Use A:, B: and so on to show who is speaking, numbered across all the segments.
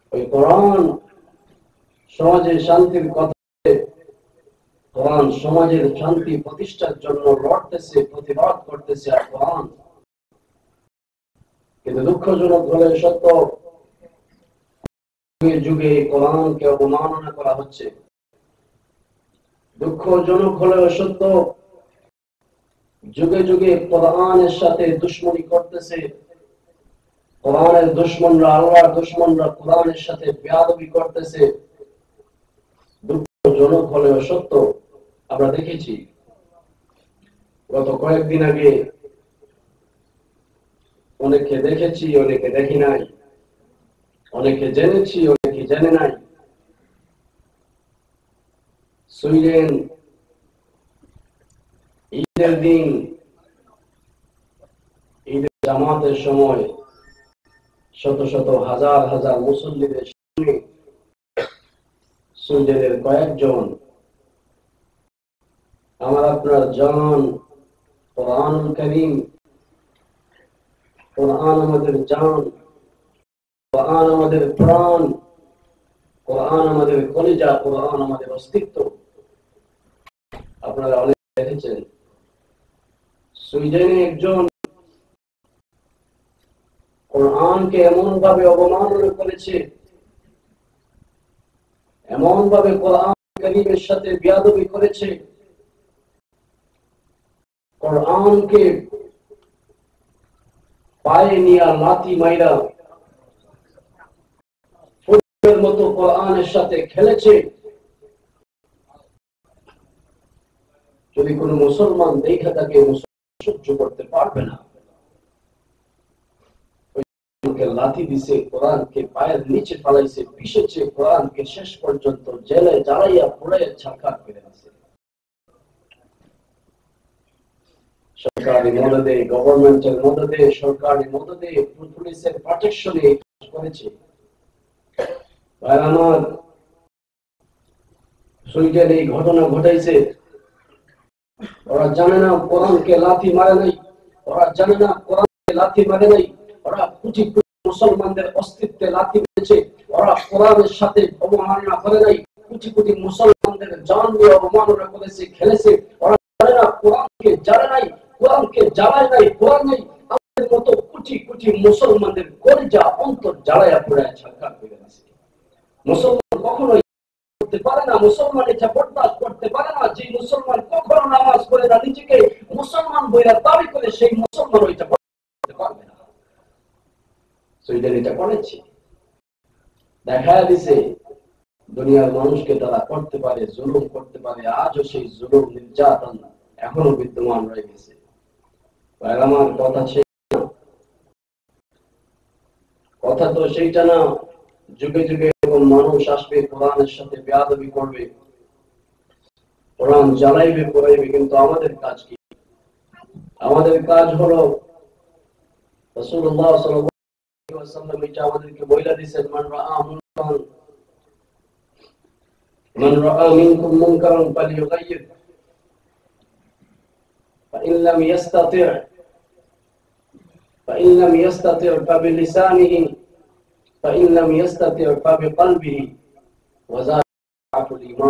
A: ওই কোরআন সমাজে শান্তির কথা, কোরআন সমাজের শান্তি প্রতিষ্ঠার জন্য লড়তেছে, প্রতিবাদ করতেছে। আর কোরআন কিন্তু দুঃখজনক হলে সত্য, যুগে যুগে কোরআনকে অবমাননা করা হচ্ছে। দুঃখজনক হলেও সত্য, যুগে যুগে কোরআনের সাথে দুশমনি করতেছে। কোরআনের দুশমনরা, আল্লাহর দুশমনরা কোরআনের সাথে বেয়াদবি করতেছে। দুঃখজনক হলেও সত্য, আমরা দেখেছি গত কয়েকদিন আগে, অনেকে দেখেছি, অনেকে দেখি নাই, অনেকে জেনেছি, অনেকে জেনে নাই। সুইডেন ঈদের দিন, ঈদের জামাতের সময় শত শত হাজার হাজার মুসল্লিদের সঙ্গে সুইডেনের কয়েকজন আমার আপনার জান, কোরআনুল কারীম, কোরআন আমাদের জান, কোরআন আমাদের প্রাণ, কোরআন আমাদের কলিজা, কোরআন আমাদের অস্তিত্ব। আপনারা অনেক দেখেছেন সুইডেনে একজন কোরআনকে এমন ভাবে অবমাননা করেছে, এমন ভাবে কোরআন কারীমের সাথে বেয়াদবি করেছে, কোরআনকে পায়ে নিয়ে লাথি মাইরা ফুটবলের মতো কোরআনের সাথে খেলেছে। যদি কোনো মুসলমান দেখে তাকে সহ্য করতে পারবে না, লাথি দিছে, কোরআনকে পায়ের নিচে ফালাইছে, পিষেছে, কোরআনকে শেষ পর্যন্ত জেলে জ্বালাইয়া পুড়াইয়া ছারখার করে দিছে। সরকারি মদদে, গভর্নমেন্টের মদদে, সরকারি মদদে, পুলিশের প্রটেকশনে করেছে। আমার সুইডেন এই ঘটনা ঘটাইছে। ওরা জানে না কোরআনকে লাথি মারে নাই, ওরা জানে না কোরআনকে লাথি মারে নাই, ওরা কোটি কোটি মুসলমানদের অস্তিত্বে লাথি মেরেছে। ওরা কোরআনের সাথে অবমাননা করে নাই, কোটি কোটি মুসলমানদের জান নিয়ে অবমাননা করেছে, খেলেছে। ওরা জানে না কোরআনকে জানে নাই, কোরআনকে জ্বালায় নাই, কোরআন নেই। আমাদের মতো কোটি কোটি মুসলমানদের কলিজা অন্তর জ্বালাইয়া পোড়ায় ছারখার করে দিয়েছে। মুসলমান কখনোই করতে পারে না, মুসলমান এটা বরদাস্ত করতে পারে না। যে মুসলমান কখনো নামাজ পড়ে না, নিজেকে মুসলমান বইরা দাবি করে, সেই মুসলমান ওইটা করতে পারবে না। সুইডেন এটা করেছে, দেখা দিছে দুনিয়ার মানুষকে তারা করতে পারে, জুলুম করতে পারে। আজও সেই জুলুম, নির্যাতন এখনো বিদ্যমান রয়ে গেছে। আমার কথা কথা তো সেইটা না। যুগে যুগে এরকম মানুষ আসবে, কোরআনের সাথে বেয়াদবি করবে, কোরআন জ্বালাইবে, পড়াইবে। কিন্তু আমাদের কাজ কি? আমাদের কাজ হলো রাসূলুল্লাহ সাল্লাল্লাহু আলাইহি ওয়াসাল্লাম এটা আমাদেরকে বইলা দিয়েছেন, মান রাআ মিনকুম মুনকারান ফালিয়ুগাইয়ির فإن لم يستطع فبلسانه فإن لم يستطع فبقلبه وذلك ضعف الإيمان।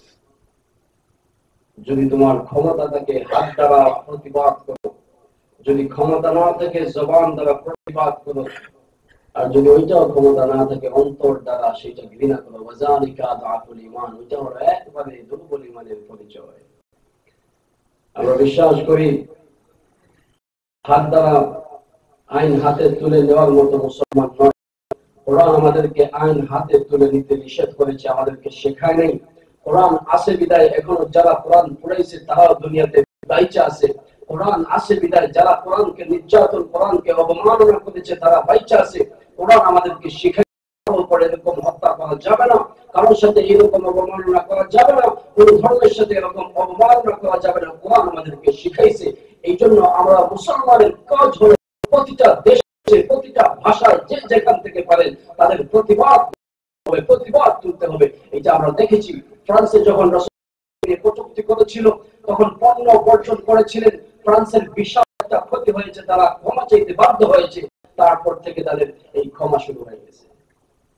A: যদি তোমার ক্ষমতা থাকে হাত দ্বারা প্রতিবাদ করো, যদি ক্ষমতা না থাকে জবান দ্বারা প্রতিবাদ করো, আর যদি ওইটাও ক্ষমতা না থাকে অন্তর দ্বারা সেটা ঘৃণা করো। ওয়াযালিকা দাফুল ঈমান, ওইটা হলো একবারে দুর্বল ঈমানের পরিচয়। আমরা বিশ্বাস করি হাত দ্বারা আইন হাতে তুলে নেওয়ার মতো মুসলমান নয়। কোরআন আমাদেরকে আইন হাতে তুলে নিতে নিষেধ করেছে, আমাদেরকে শেখায় নাই। কোরআন আছে বিদায় এখনো যারা কোরআন পড়াইছে তারাও দুনিয়াতে বাইচা আছে। কোরআন আছে বিদায় যারা কোরআনকে নির্যাতন, কোরআনকে অবমাননা করেছে তারা বাইচা আছে। কোরআন আমাদেরকে শিখায় এরকম হত্যা করা যাবে না, কারোর সাথে এরকম অবমাননা করা যাবে না, কোন ধর্মের সাথে এরকম অবমাননা করা যাবে না। কোরআন আমাদেরকে শিখাইছে। এই জন্য আমরা মুসলমানের কাজ হলো প্রতিটা দেশে, প্রতিটা ভাষায় যে যেখান থেকে পারেন তাদের প্রতিবাদ তুলতে হবে। এটা আমরা দেখেছি ফ্রান্সে যখন রাসূল কটূক্তি করেছিল, তখন পণ্য বর্জন করেছিলেন। ফ্রান্সের বিশাল একটা ক্ষতি হয়েছে, তারা ক্ষমা চাইতে বাধ্য হয়েছে। তারপর থেকে তাদের এই ক্ষমা শুরু হয়ে গেছে।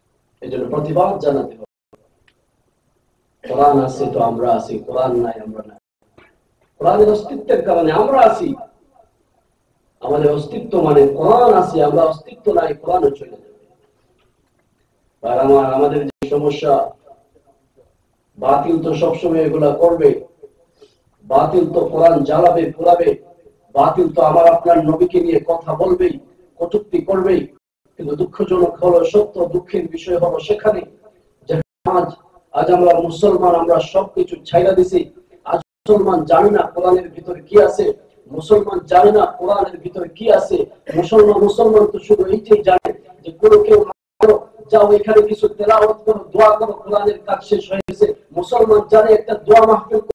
A: এজন্য প্রতিবাদ জানাতে হবে। কোরআন আছে তো আমরা আছি, কোরআন নাই আমরা নাই। কোরআনের অস্তিত্বের কারণে আমরা আছি। আমাদের অস্তিত্ব মানে কোরআন আছে, আমরা অস্তিত্ব নাই, কোরআনও চলে যাবে। আর আমাদের যে সমস্যা, বাতিল তো সবসময় এগুলা করবে, বাতিল তো কোরআন জ্বালাবে পোড়াবে, বাতিল তো আমার আপনার নবীকে নিয়ে কথা বলবেই, কটূক্তি করবেই। কিন্তু দুঃখজনক হলো, সত্য দুঃখের বিষয় হলো সেখানে যে আজ আমরা মুসলমান, আমরা সবকিছু ছাইড়া দিছি। আজ মুসলমান জানি না কোরআনের ভিতরে কি আছে, মুসলমান জানে না কোরআনের ভিতরে কি আছে। মুসলমান তো শুধু এইটাই জানে যে কোনো কেউ যাও এখানে কিছু তেলাওয়াত করো, দোয়া করো, কোরআনের কাজ শেষ হয়ে গেছে। মুসলমান জানে একটা দোয়া মাহফিল